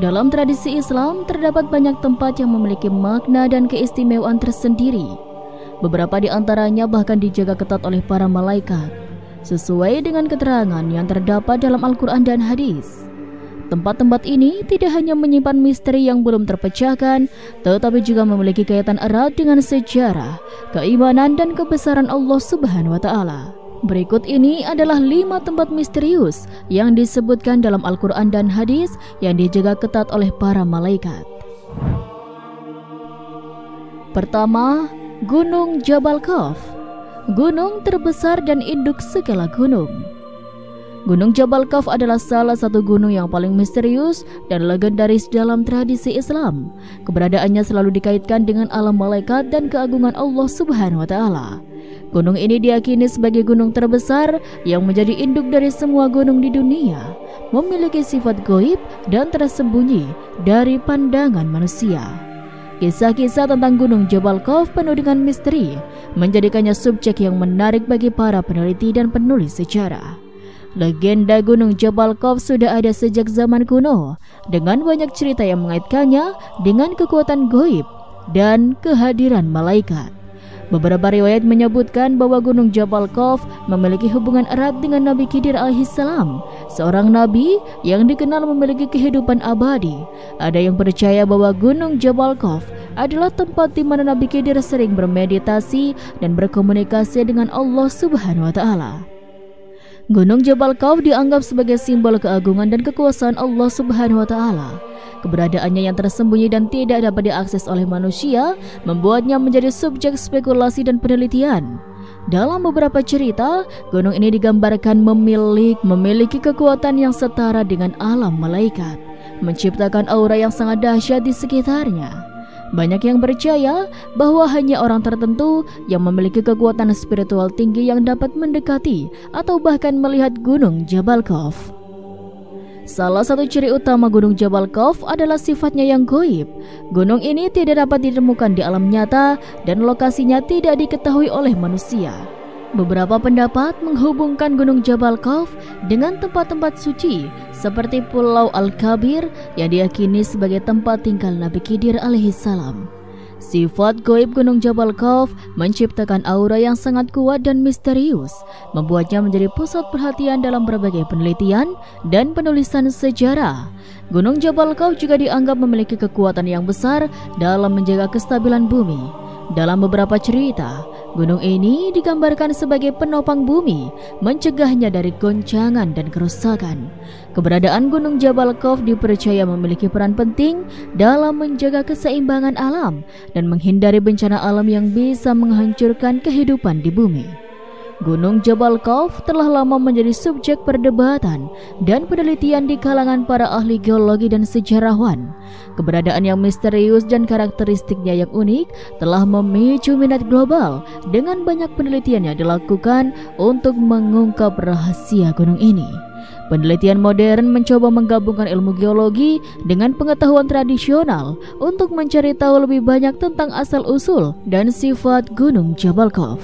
Dalam tradisi Islam, terdapat banyak tempat yang memiliki makna dan keistimewaan tersendiri. Beberapa di antaranya bahkan dijaga ketat oleh para malaikat, sesuai dengan keterangan yang terdapat dalam Al-Quran dan hadis. Tempat-tempat ini tidak hanya menyimpan misteri yang belum terpecahkan, tetapi juga memiliki kaitan erat dengan sejarah, keimanan, dan kebesaran Allah Subhanahu wa Ta'ala. Berikut ini adalah 5 tempat misterius yang disebutkan dalam Al-Quran dan hadis yang dijaga ketat oleh para malaikat. Pertama, Gunung Jabal Khawf, gunung terbesar dan induk segala gunung. Gunung Jabal Khawf adalah salah satu gunung yang paling misterius dan legendaris dalam tradisi Islam. Keberadaannya selalu dikaitkan dengan alam malaikat dan keagungan Allah Subhanahu wa Ta'ala. Gunung ini diyakini sebagai gunung terbesar yang menjadi induk dari semua gunung di dunia, memiliki sifat gaib dan tersembunyi dari pandangan manusia. Kisah-kisah tentang Gunung Jabal Khawf penuh dengan misteri, menjadikannya subjek yang menarik bagi para peneliti dan penulis sejarah. Legenda Gunung Jabal Khawf sudah ada sejak zaman kuno, dengan banyak cerita yang mengaitkannya dengan kekuatan gaib dan kehadiran malaikat. Beberapa riwayat menyebutkan bahwa Gunung Jabal Khawf memiliki hubungan erat dengan Nabi Khidir alaihissalam, seorang nabi yang dikenal memiliki kehidupan abadi. Ada yang percaya bahwa Gunung Jabal Khawf adalah tempat di mana Nabi Khidir sering bermeditasi dan berkomunikasi dengan Allah Subhanahu wa Ta'ala. Gunung Jabal Khawf dianggap sebagai simbol keagungan dan kekuasaan Allah Subhanahu wa Ta'ala. Keberadaannya yang tersembunyi dan tidak dapat diakses oleh manusia membuatnya menjadi subjek spekulasi dan penelitian. Dalam beberapa cerita, gunung ini digambarkan memiliki kekuatan yang setara dengan alam malaikat, menciptakan aura yang sangat dahsyat di sekitarnya. Banyak yang percaya bahwa hanya orang tertentu yang memiliki kekuatan spiritual tinggi yang dapat mendekati atau bahkan melihat Gunung Jabal Khawf. Salah satu ciri utama Gunung Jabal Khawf adalah sifatnya yang gaib. Gunung ini tidak dapat ditemukan di alam nyata dan lokasinya tidak diketahui oleh manusia. Beberapa pendapat menghubungkan Gunung Jabal Khawf dengan tempat-tempat suci seperti Pulau Al-Kabir yang diyakini sebagai tempat tinggal Nabi Khidir alaihissalam. Sifat gaib Gunung Jabal Khawf menciptakan aura yang sangat kuat dan misterius, membuatnya menjadi pusat perhatian dalam berbagai penelitian dan penulisan sejarah. Gunung Jabal Khawf juga dianggap memiliki kekuatan yang besar dalam menjaga kestabilan bumi. Dalam beberapa cerita, gunung ini digambarkan sebagai penopang bumi, mencegahnya dari goncangan dan kerusakan. Keberadaan Gunung Jabal Khawf dipercaya memiliki peran penting dalam menjaga keseimbangan alam dan menghindari bencana alam yang bisa menghancurkan kehidupan di bumi. Gunung Jabal Khawf telah lama menjadi subjek perdebatan dan penelitian di kalangan para ahli geologi dan sejarawan. Keberadaan yang misterius dan karakteristiknya yang unik telah memicu minat global dengan banyak penelitian yang dilakukan untuk mengungkap rahasia gunung ini. Penelitian modern mencoba menggabungkan ilmu geologi dengan pengetahuan tradisional untuk mencari tahu lebih banyak tentang asal-usul dan sifat Gunung Jabal Khawf.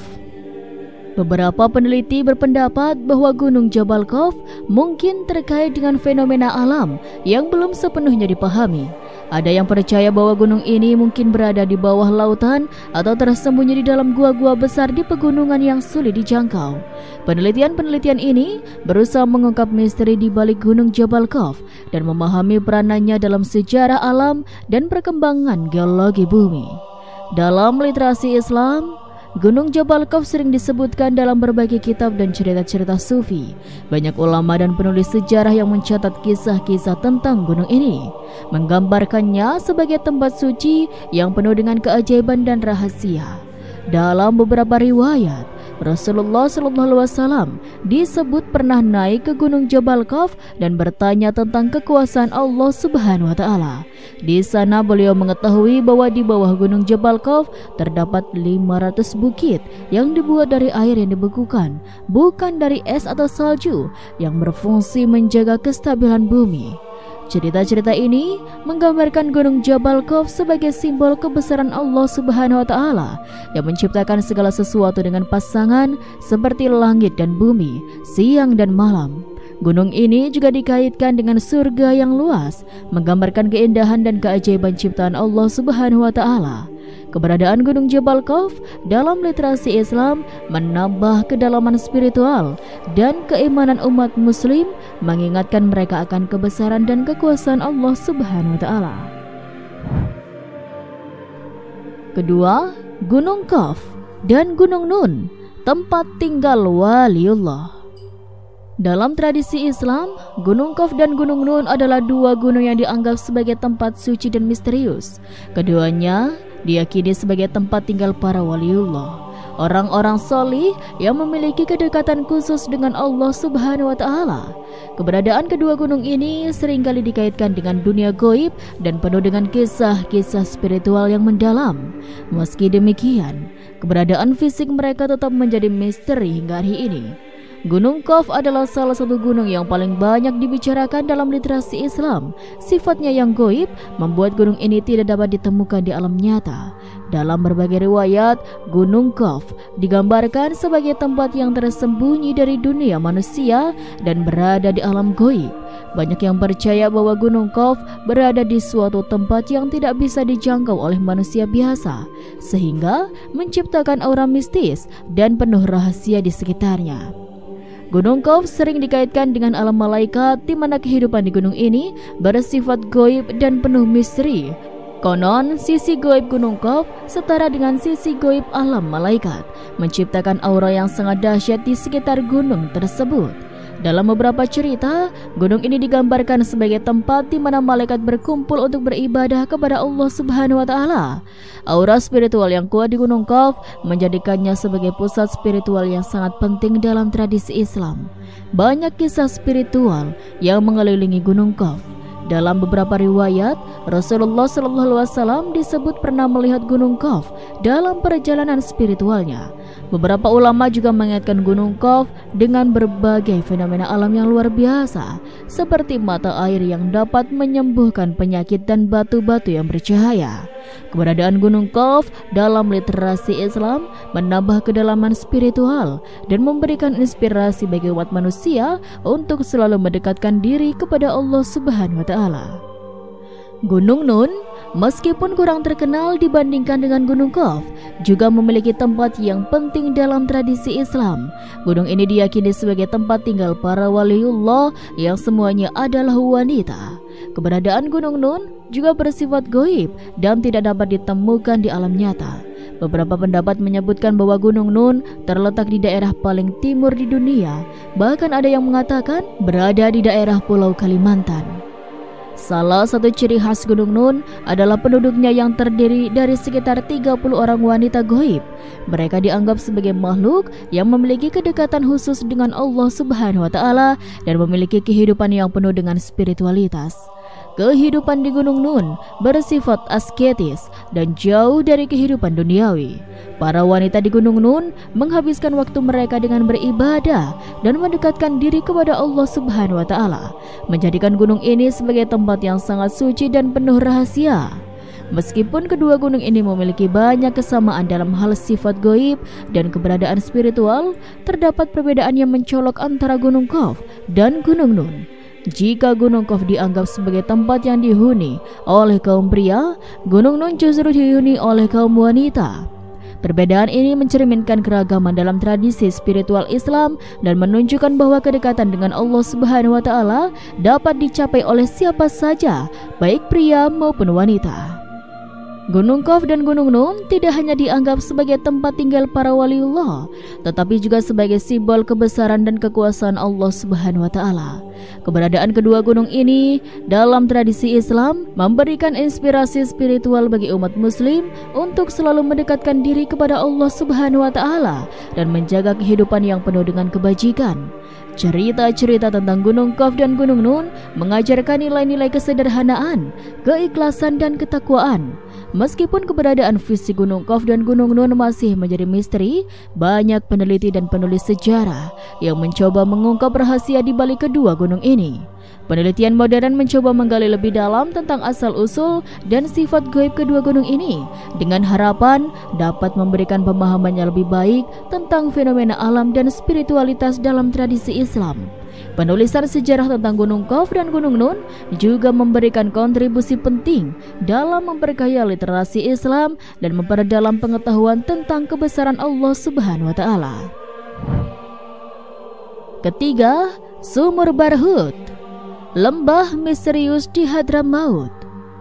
Beberapa peneliti berpendapat bahwa Gunung Jabal Khawf mungkin terkait dengan fenomena alam yang belum sepenuhnya dipahami. Ada yang percaya bahwa gunung ini mungkin berada di bawah lautan atau tersembunyi di dalam gua-gua besar di pegunungan yang sulit dijangkau. Penelitian-penelitian ini berusaha mengungkap misteri di balik Gunung Jabal Khawf dan memahami peranannya dalam sejarah alam dan perkembangan geologi bumi. Dalam literasi Islam, Gunung Jabal Khawf sering disebutkan dalam berbagai kitab dan cerita-cerita sufi. Banyak ulama dan penulis sejarah yang mencatat kisah-kisah tentang gunung ini, menggambarkannya sebagai tempat suci yang penuh dengan keajaiban dan rahasia. Dalam beberapa riwayat, Rasulullah SAW disebut pernah naik ke Gunung Jabal Khawf dan bertanya tentang kekuasaan Allah Subhanahu wa Ta'ala. Di sana beliau mengetahui bahwa di bawah Gunung Jabal Khawf terdapat 500 bukit yang dibuat dari air yang dibekukan, bukan dari es atau salju, yang berfungsi menjaga kestabilan bumi. Cerita-cerita ini menggambarkan Gunung Jabal Khawf sebagai simbol kebesaran Allah Subhanahu wa Ta'ala yang menciptakan segala sesuatu dengan pasangan seperti langit dan bumi, siang dan malam. Gunung ini juga dikaitkan dengan surga yang luas, menggambarkan keindahan dan keajaiban ciptaan Allah Subhanahu wa taala. Keberadaan Gunung Jabal Khawf dalam literasi Islam menambah kedalaman spiritual dan keimanan umat muslim, mengingatkan mereka akan kebesaran dan kekuasaan Allah Subhanahu wa taala. Kedua, Gunung Khawf dan Gunung Nun, tempat tinggal waliullah. Dalam tradisi Islam, Gunung Khawf dan Gunung Nun adalah dua gunung yang dianggap sebagai tempat suci dan misterius. Keduanya diyakini sebagai tempat tinggal para waliullah, orang-orang solih yang memiliki kedekatan khusus dengan Allah Subhanahu wa taala. Keberadaan kedua gunung ini seringkali dikaitkan dengan dunia gaib dan penuh dengan kisah-kisah spiritual yang mendalam. Meski demikian, keberadaan fisik mereka tetap menjadi misteri hingga hari ini. Gunung Khawf adalah salah satu gunung yang paling banyak dibicarakan dalam literasi Islam. Sifatnya yang gaib membuat gunung ini tidak dapat ditemukan di alam nyata. Dalam berbagai riwayat, Gunung Khawf digambarkan sebagai tempat yang tersembunyi dari dunia manusia dan berada di alam gaib. Banyak yang percaya bahwa Gunung Khawf berada di suatu tempat yang tidak bisa dijangkau oleh manusia biasa, sehingga menciptakan aura mistis dan penuh rahasia di sekitarnya. Gunung Khawf sering dikaitkan dengan alam malaikat, di mana kehidupan di gunung ini bersifat gaib dan penuh misteri. Konon, sisi gaib Gunung Khawf setara dengan sisi gaib alam malaikat, menciptakan aura yang sangat dahsyat di sekitar gunung tersebut. Dalam beberapa cerita, gunung ini digambarkan sebagai tempat di mana malaikat berkumpul untuk beribadah kepada Allah Subhanahu wa taala. Aura spiritual yang kuat di Gunung Khawf menjadikannya sebagai pusat spiritual yang sangat penting dalam tradisi Islam. Banyak kisah spiritual yang mengelilingi Gunung Khawf. Dalam beberapa riwayat, Rasulullah SAW disebut pernah melihat Gunung Khawf dalam perjalanan spiritualnya. Beberapa ulama juga mengaitkan Gunung Khawf dengan berbagai fenomena alam yang luar biasa, seperti mata air yang dapat menyembuhkan penyakit dan batu-batu yang bercahaya. Keberadaan Gunung Khawf dalam literasi Islam menambah kedalaman spiritual dan memberikan inspirasi bagi umat manusia untuk selalu mendekatkan diri kepada Allah Subhanahu wa taala. Gunung Nun, meskipun kurang terkenal dibandingkan dengan Gunung Khawf, juga memiliki tempat yang penting dalam tradisi Islam. Gunung ini diyakini sebagai tempat tinggal para waliullah yang semuanya adalah wanita. Keberadaan Gunung Nun juga bersifat gaib dan tidak dapat ditemukan di alam nyata. Beberapa pendapat menyebutkan bahwa Gunung Nun terletak di daerah paling timur di dunia, bahkan ada yang mengatakan berada di daerah Pulau Kalimantan. Salah satu ciri khas Gunung Nun adalah penduduknya yang terdiri dari sekitar 30 orang wanita gaib. Mereka dianggap sebagai makhluk yang memiliki kedekatan khusus dengan Allah Subhanahu wa taala dan memiliki kehidupan yang penuh dengan spiritualitas. Kehidupan di Gunung Nun bersifat asketis dan jauh dari kehidupan duniawi. Para wanita di Gunung Nun menghabiskan waktu mereka dengan beribadah dan mendekatkan diri kepada Allah Subhanahu wa taala, menjadikan gunung ini sebagai tempat yang sangat suci dan penuh rahasia. Meskipun kedua gunung ini memiliki banyak kesamaan dalam hal sifat gaib dan keberadaan spiritual, terdapat perbedaan yang mencolok antara Gunung Khawf dan Gunung Nun. Jika Gunung Khawf dianggap sebagai tempat yang dihuni oleh kaum pria, Gunung Nun justru dihuni oleh kaum wanita. Perbedaan ini mencerminkan keragaman dalam tradisi spiritual Islam dan menunjukkan bahwa kedekatan dengan Allah Subhanahu wa taala dapat dicapai oleh siapa saja, baik pria maupun wanita. Gunung Khawf dan Gunung Nun tidak hanya dianggap sebagai tempat tinggal para waliullah, tetapi juga sebagai simbol kebesaran dan kekuasaan Allah Subhanahu wa taala. Keberadaan kedua gunung ini dalam tradisi Islam memberikan inspirasi spiritual bagi umat muslim untuk selalu mendekatkan diri kepada Allah Subhanahu wa taala dan menjaga kehidupan yang penuh dengan kebajikan. Cerita-cerita tentang Gunung Khawf dan Gunung Nun mengajarkan nilai-nilai kesederhanaan, keikhlasan dan ketakwaan. Meskipun keberadaan fisik Gunung Khawf dan Gunung Nun masih menjadi misteri, banyak peneliti dan penulis sejarah yang mencoba mengungkap rahasia di balik kedua gunung ini. Penelitian modern mencoba menggali lebih dalam tentang asal-usul dan sifat gaib kedua gunung ini dengan harapan dapat memberikan pemahaman yang lebih baik tentang fenomena alam dan spiritualitas dalam tradisi Islam. Penulisan sejarah tentang Gunung Qaf dan Gunung Nun juga memberikan kontribusi penting dalam memperkaya literasi Islam dan memperdalam pengetahuan tentang kebesaran Allah Subhanahu wa taala. Ketiga, Sumur Barhut, lembah misterius di Hadramaut.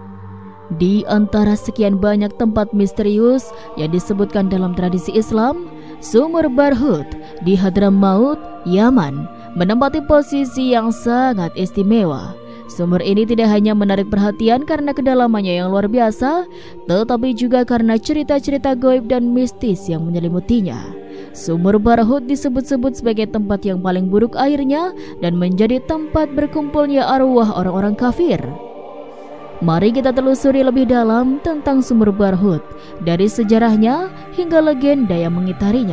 Di antara sekian banyak tempat misterius yang disebutkan dalam tradisi Islam, Sumur Barhut di Hadramaut, Yaman, menempati posisi yang sangat istimewa. Sumur ini tidak hanya menarik perhatian karena kedalamannya yang luar biasa, tetapi juga karena cerita-cerita gaib dan mistis yang menyelimutinya. Sumur Barhut disebut-sebut sebagai tempat yang paling buruk airnya dan menjadi tempat berkumpulnya arwah orang-orang kafir. Mari kita telusuri lebih dalam tentang Sumur Barhut, dari sejarahnya hingga legenda yang mengitarinya.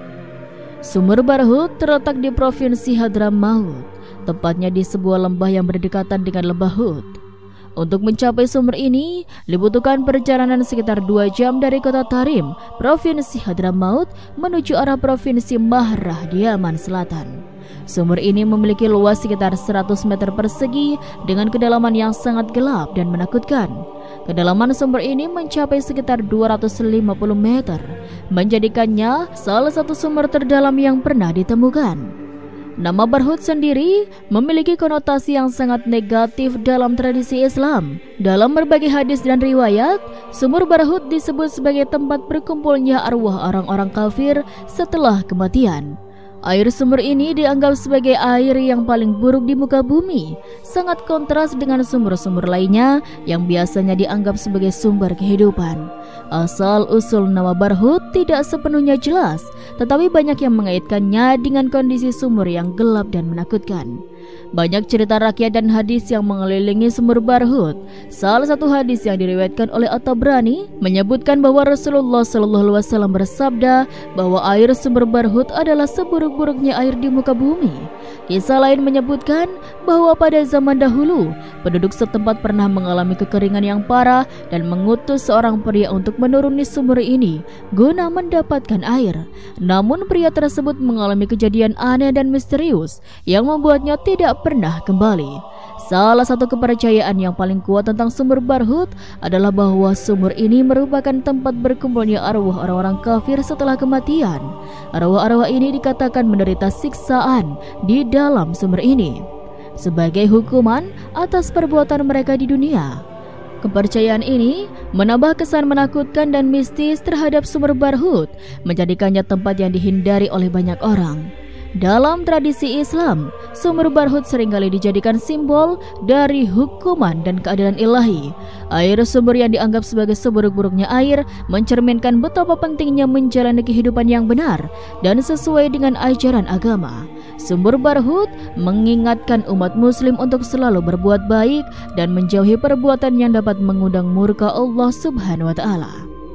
Sumur Barhut terletak di Provinsi Hadramaut, tepatnya di sebuah lembah yang berdekatan dengan lembah Hud. Untuk mencapai sumur ini, dibutuhkan perjalanan sekitar 2 jam dari kota Tarim, Provinsi Hadramaut, menuju arah Provinsi Mahrah di Yaman Selatan. Sumur ini memiliki luas sekitar 100 meter persegi dengan kedalaman yang sangat gelap dan menakutkan. Kedalaman sumur ini mencapai sekitar 250 meter, menjadikannya salah satu sumur terdalam yang pernah ditemukan. Nama Barhut sendiri memiliki konotasi yang sangat negatif dalam tradisi Islam. Dalam berbagai hadis dan riwayat, Sumur Barhut disebut sebagai tempat berkumpulnya arwah orang-orang kafir setelah kematian. Air sumur ini dianggap sebagai air yang paling buruk di muka bumi, sangat kontras dengan sumur-sumur lainnya yang biasanya dianggap sebagai sumber kehidupan. Asal-usul nama Barhut tidak sepenuhnya jelas, tetapi banyak yang mengaitkannya dengan kondisi sumur yang gelap dan menakutkan. Banyak cerita rakyat dan hadis yang mengelilingi Sumur Barhut. Salah satu hadis yang diriwayatkan oleh At-Tabrani menyebutkan bahwa Rasulullah SAW bersabda bahwa air Sumur Barhut adalah seburuk-buruknya air di muka bumi. Kisah lain menyebutkan bahwa pada zaman dahulu, penduduk setempat pernah mengalami kekeringan yang parah dan mengutus seorang pria untuk menuruni sumur ini guna mendapatkan air. Namun pria tersebut mengalami kejadian aneh dan misterius yang membuatnya tidak pernah kembali. Salah satu kepercayaan yang paling kuat tentang Sumur Barhut adalah bahwa sumur ini merupakan tempat berkumpulnya arwah orang-orang kafir setelah kematian. Arwah-arwah ini dikatakan menderita siksaan di dalam sumur ini sebagai hukuman atas perbuatan mereka di dunia. Kepercayaan ini menambah kesan menakutkan dan mistis terhadap Sumur Barhut, menjadikannya tempat yang dihindari oleh banyak orang. Dalam tradisi Islam, Sumur Barhut seringkali dijadikan simbol dari hukuman dan keadilan ilahi. Air sumur yang dianggap sebagai seburuk-buruknya air mencerminkan betapa pentingnya menjalani kehidupan yang benar dan sesuai dengan ajaran agama. Sumur Barhut mengingatkan umat muslim untuk selalu berbuat baik dan menjauhi perbuatan yang dapat mengundang murka Allah Subhanahu wa taala.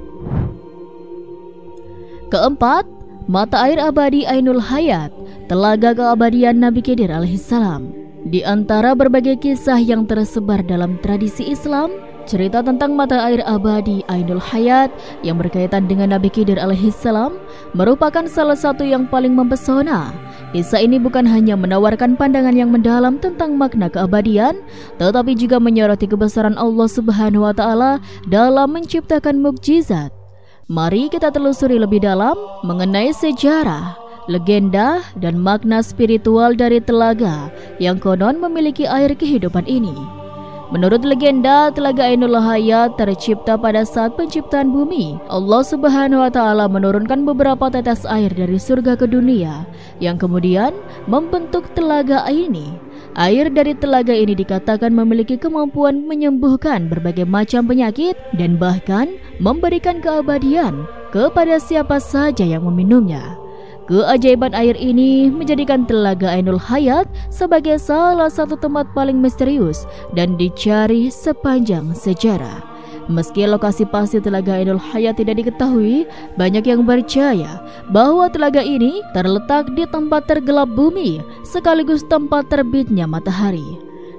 Keempat, mata air abadi Ainul Hayat, telaga keabadian Nabi Khidir alaihissalam. Di antara berbagai kisah yang tersebar dalam tradisi Islam, cerita tentang mata air abadi Ainul Hayat yang berkaitan dengan Nabi Khidir alaihissalam merupakan salah satu yang paling mempesona. Kisah ini bukan hanya menawarkan pandangan yang mendalam tentang makna keabadian, tetapi juga menyoroti kebesaran Allah Subhanahu wa taala dalam menciptakan mukjizat. Mari kita telusuri lebih dalam mengenai sejarah, legenda, dan makna spiritual dari telaga yang konon memiliki air kehidupan ini. Menurut legenda, telaga Ainul Hayat tercipta pada saat penciptaan bumi. Allah Subhanahu wa taala menurunkan beberapa tetes air dari surga ke dunia yang kemudian membentuk telaga ini. Air dari telaga ini dikatakan memiliki kemampuan menyembuhkan berbagai macam penyakit dan bahkan memberikan keabadian kepada siapa saja yang meminumnya. Keajaiban air ini menjadikan telaga Ainul Hayat sebagai salah satu tempat paling misterius dan dicari sepanjang sejarah. Meski lokasi pasti telaga Ainul Hayat tidak diketahui, banyak yang percaya bahwa telaga ini terletak di tempat tergelap bumi sekaligus tempat terbitnya matahari.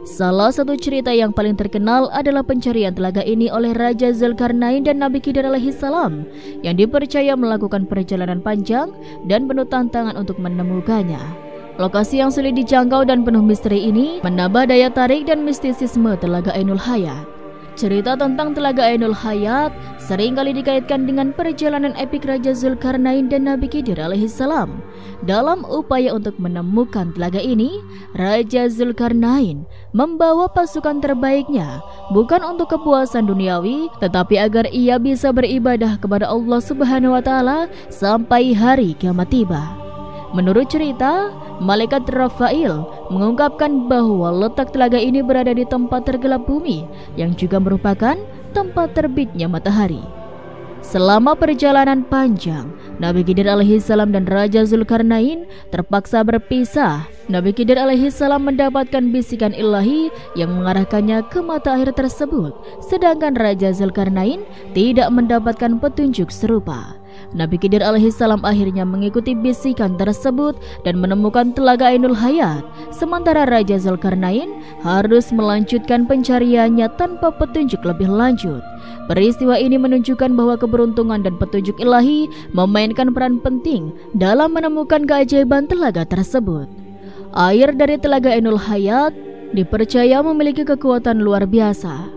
Salah satu cerita yang paling terkenal adalah pencarian telaga ini oleh Raja Zulkarnain dan Nabi Khidir alaihissalam yang dipercaya melakukan perjalanan panjang dan penuh tantangan untuk menemukannya. Lokasi yang sulit dijangkau dan penuh misteri ini menambah daya tarik dan mistisisme Telaga Ainul Hayat. Cerita tentang Telaga Ainul Hayat sering kali dikaitkan dengan perjalanan epik Raja Zulkarnain dan Nabi Khidir alaihissalam. Dalam upaya untuk menemukan telaga ini, Raja Zulkarnain membawa pasukan terbaiknya bukan untuk kepuasan duniawi, tetapi agar ia bisa beribadah kepada Allah Subhanahu wa taala sampai hari kiamat tiba. Menurut cerita, Malaikat Rafail mengungkapkan bahwa letak telaga ini berada di tempat tergelap bumi yang juga merupakan tempat terbitnya matahari. Selama perjalanan panjang, Nabi Khidir alaihissalam dan Raja Zulkarnain terpaksa berpisah. Nabi Khidir alaihissalam mendapatkan bisikan ilahi yang mengarahkannya ke mata air tersebut, sedangkan Raja Zulkarnain tidak mendapatkan petunjuk serupa. Nabi Khidir alaihissalam akhirnya mengikuti bisikan tersebut dan menemukan Telaga Ainul Hayat, sementara Raja Zulkarnain harus melanjutkan pencariannya tanpa petunjuk lebih lanjut. Peristiwa ini menunjukkan bahwa keberuntungan dan petunjuk ilahi memainkan peran penting dalam menemukan keajaiban telaga tersebut. Air dari Telaga Ainul Hayat dipercaya memiliki kekuatan luar biasa.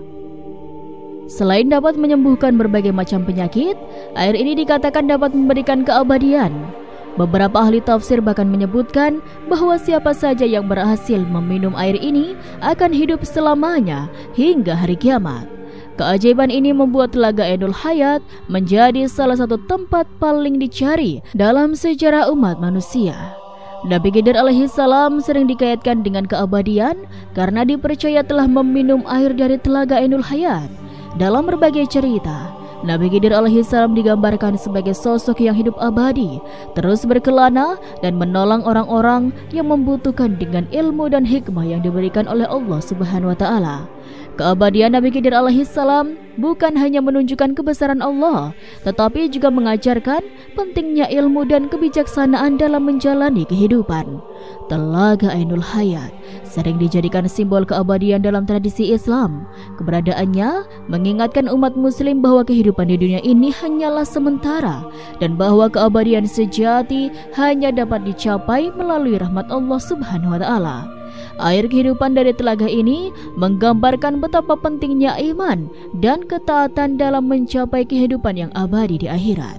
Selain dapat menyembuhkan berbagai macam penyakit, air ini dikatakan dapat memberikan keabadian. Beberapa ahli tafsir bahkan menyebutkan bahwa siapa saja yang berhasil meminum air ini akan hidup selamanya hingga hari kiamat. Keajaiban ini membuat Telaga Ainul Hayat menjadi salah satu tempat paling dicari dalam sejarah umat manusia. Nabi Khidir alaihissalam sering dikaitkan dengan keabadian karena dipercaya telah meminum air dari Telaga Ainul Hayat. Dalam berbagai cerita, Nabi Khidir alaihissalam digambarkan sebagai sosok yang hidup abadi, terus berkelana dan menolong orang-orang yang membutuhkan dengan ilmu dan hikmah yang diberikan oleh Allah Subhanahu wa taala. Keabadian Nabi Khidir alaihissalam bukan hanya menunjukkan kebesaran Allah, tetapi juga mengajarkan pentingnya ilmu dan kebijaksanaan dalam menjalani kehidupan. Telaga Ainul Hayat sering dijadikan simbol keabadian dalam tradisi Islam. Keberadaannya mengingatkan umat muslim bahwa kehidupan di dunia ini hanyalah sementara dan bahwa keabadian sejati hanya dapat dicapai melalui rahmat Allah Subhanahu wa taala. Air kehidupan dari telaga ini menggambarkan betapa pentingnya iman dan ketaatan dalam mencapai kehidupan yang abadi di akhirat.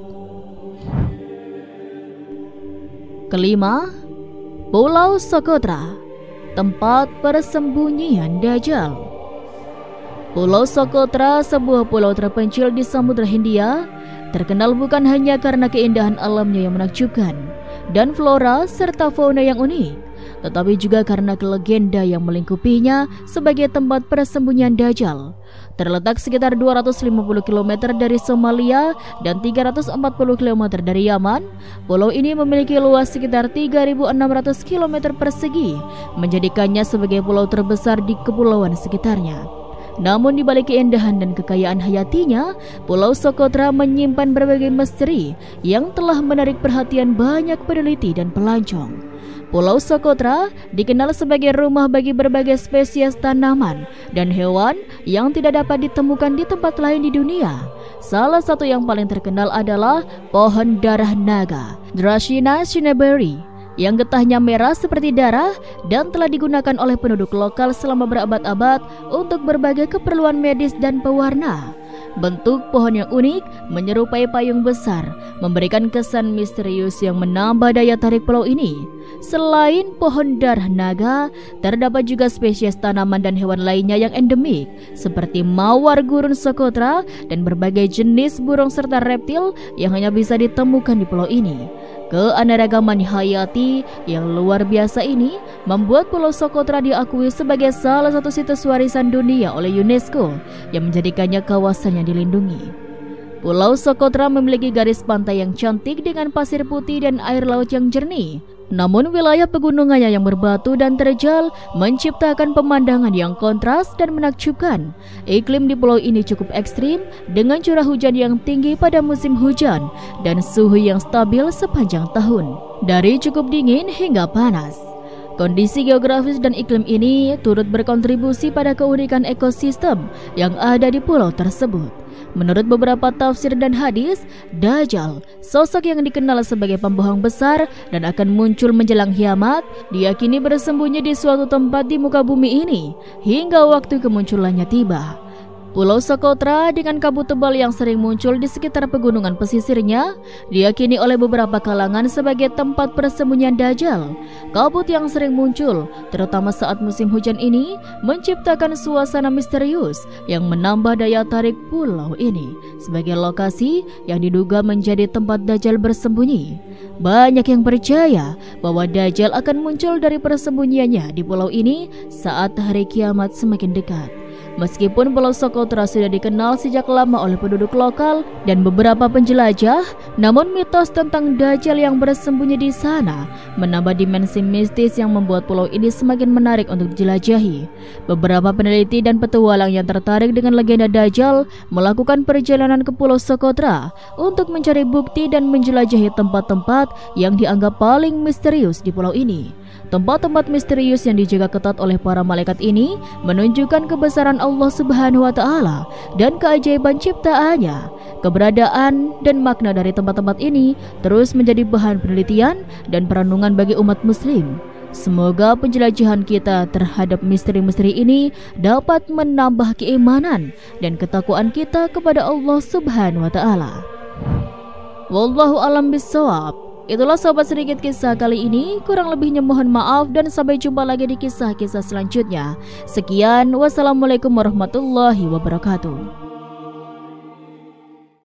Kelima, Pulau Socotra, tempat persembunyian Dajjal. Pulau Socotra, sebuah pulau terpencil di Samudra Hindia, terkenal bukan hanya karena keindahan alamnya yang menakjubkan dan flora serta fauna yang unik, tetapi juga karena legenda yang melingkupinya sebagai tempat persembunyian Dajjal. Terletak sekitar 250 km dari Somalia dan 340 km dari Yaman, pulau ini memiliki luas sekitar 3.600 km persegi, menjadikannya sebagai pulau terbesar di kepulauan sekitarnya. Namun di balik keindahan dan kekayaan hayatinya, Pulau Socotra menyimpan berbagai misteri yang telah menarik perhatian banyak peneliti dan pelancong. Pulau Socotra dikenal sebagai rumah bagi berbagai spesies tanaman dan hewan yang tidak dapat ditemukan di tempat lain di dunia. Salah satu yang paling terkenal adalah pohon darah naga, Dracaena schneeberi, yang getahnya merah seperti darah dan telah digunakan oleh penduduk lokal selama berabad-abad untuk berbagai keperluan medis dan pewarna. Bentuk pohon yang unik menyerupai payung besar, memberikan kesan misterius yang menambah daya tarik pulau ini. Selain pohon darah naga, terdapat juga spesies tanaman dan hewan lainnya yang endemik, seperti mawar gurun Socotra dan berbagai jenis burung serta reptil yang hanya bisa ditemukan di pulau ini. Keanekaragaman hayati yang luar biasa ini membuat Pulau Socotra diakui sebagai salah satu situs warisan dunia oleh UNESCO yang menjadikannya kawasan yang dilindungi. Pulau Socotra memiliki garis pantai yang cantik dengan pasir putih dan air laut yang jernih. Namun wilayah pegunungannya yang berbatu dan terjal menciptakan pemandangan yang kontras dan menakjubkan. Iklim di pulau ini cukup ekstrim dengan curah hujan yang tinggi pada musim hujan dan suhu yang stabil sepanjang tahun, dari cukup dingin hingga panas. Kondisi geografis dan iklim ini turut berkontribusi pada keunikan ekosistem yang ada di pulau tersebut. Menurut beberapa tafsir dan hadis, Dajjal, sosok yang dikenal sebagai pembohong besar dan akan muncul menjelang kiamat, diyakini bersembunyi di suatu tempat di muka bumi ini hingga waktu kemunculannya tiba. Pulau Socotra dengan kabut tebal yang sering muncul di sekitar pegunungan pesisirnya diyakini oleh beberapa kalangan sebagai tempat persembunyian Dajjal. Kabut yang sering muncul, terutama saat musim hujan ini, menciptakan suasana misterius yang menambah daya tarik pulau ini sebagai lokasi yang diduga menjadi tempat Dajjal bersembunyi. Banyak yang percaya bahwa Dajjal akan muncul dari persembunyiannya di pulau ini saat hari kiamat semakin dekat. Meskipun Pulau Socotra sudah dikenal sejak lama oleh penduduk lokal dan beberapa penjelajah, namun mitos tentang Dajjal yang bersembunyi di sana menambah dimensi mistis yang membuat pulau ini semakin menarik untuk dijelajahi. Beberapa peneliti dan petualang yang tertarik dengan legenda Dajjal melakukan perjalanan ke Pulau Socotra untuk mencari bukti dan menjelajahi tempat-tempat yang dianggap paling misterius di pulau ini. Tempat-tempat misterius yang dijaga ketat oleh para malaikat ini menunjukkan kebesaran Allah Subhanahu wa Ta'ala dan keajaiban ciptaannya. Keberadaan dan makna dari tempat-tempat ini terus menjadi bahan penelitian dan perenungan bagi umat Muslim. Semoga penjelajahan kita terhadap misteri-misteri ini dapat menambah keimanan dan ketakwaan kita kepada Allah Subhanahu wa Ta'ala. Wallahu a'lam bishawab. Itulah sobat sedikit kisah kali ini, kurang lebihnya mohon maaf dan sampai jumpa lagi di kisah-kisah selanjutnya. Sekian, wassalamualaikum warahmatullahi wabarakatuh.